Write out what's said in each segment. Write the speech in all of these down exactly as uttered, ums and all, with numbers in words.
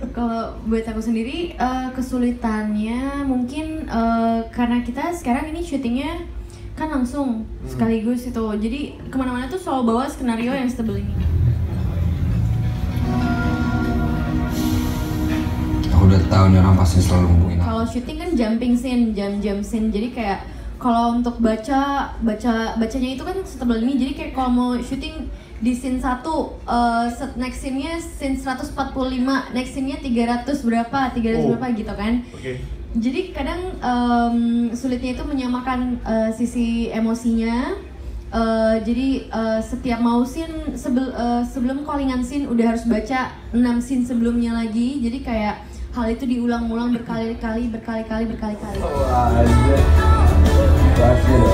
Kalau buat aku sendiri uh, kesulitannya mungkin uh, karena kita sekarang ini syutingnya kan langsung hmm. sekaligus itu, jadi kemana-mana tuh selalu bawa skenario yang setebel ini. Aku udah tahu nih orang pasti selalu ngomongin. Kalau syuting kan jumping scene, jam-jam scene, jadi kayak kalau untuk baca baca bacanya itu kan setebel ini, jadi kayak kalau mau syuting di scene satu, uh, next scene-nya scene seratus empat puluh lima, next scene-nya tiga ratus berapa, tiga ratus oh. berapa gitu kan. Okay. Jadi kadang um, sulitnya itu menyamakan uh, sisi emosinya. Uh, jadi uh, setiap mau scene, sebel, uh, sebelum callingan scene udah harus baca enam scene sebelumnya lagi. Jadi kayak hal itu diulang-ulang berkali-kali, berkali-kali, berkali-kali. Oh, aja. Pasti loh.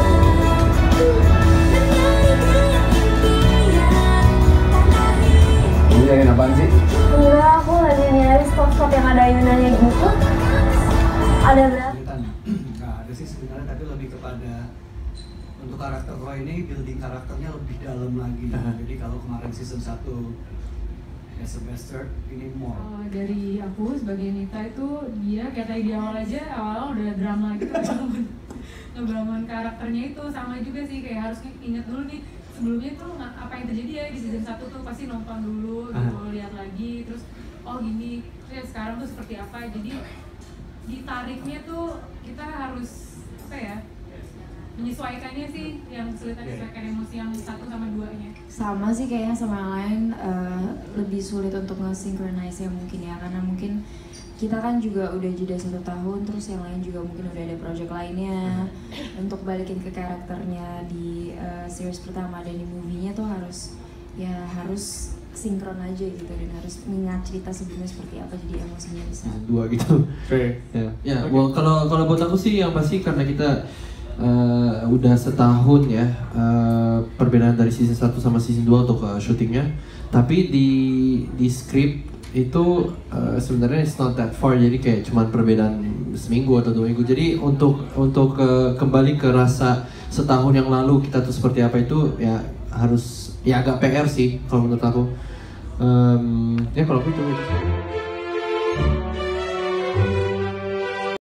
Ini yang apaan sih? Enggak, aku lagi nyari spot-spot yang ada ayunannya gitu. Ada berapa? Nggak ada sih sebenarnya, tapi lebih kepada untuk karakter Roy ini building karakternya lebih dalam lagi. Jadi kalau kemarin season satu as a bastard, ini more. Uh, dari aku sebagai Nita itu, dia kayak tadi di awal aja, awal-awal udah drama gitu. Ngebangun karakternya itu sama juga sih, kayak harus inget dulu nih sebelumnya tuh apa yang terjadi ya di season satu tuh, pasti nonton dulu gitu, lihat lagi, terus oh gini, terus ya sekarang tuh seperti apa. Jadi ditariknya tuh kita harus apa ya, menyesuaikannya sih, yang kesulitan menyesuaikan emosi yang satu sama duanya. Sama sih kayaknya sama yang lain, uh, lebih sulit untuk nge-synchronize ya mungkin ya, karena mungkin kita kan juga udah jeda satu tahun, terus yang lain juga mungkin udah ada project lainnya. Untuk balikin ke karakternya di uh, series pertama dan di movie-nya tuh harus ya harus sinkron aja gitu, dan harus mengingat cerita sebelumnya seperti apa, jadi emosinya bisa dua gitu. Oke. Okay. Ya, ya. Okay. Well, kalau kalau buat aku sih yang pasti karena kita uh, udah setahun ya uh, perbedaan dari season satu sama season dua untuk uh, syutingnya, tapi di di script itu uh, sebenarnya it's not that far, jadi kayak cuman perbedaan seminggu atau dua minggu. Jadi untuk untuk uh, kembali ke rasa setahun yang lalu kita tuh seperti apa itu ya harus ya agak P R sih kalau menurut aku. Um, ya kalau aku itu.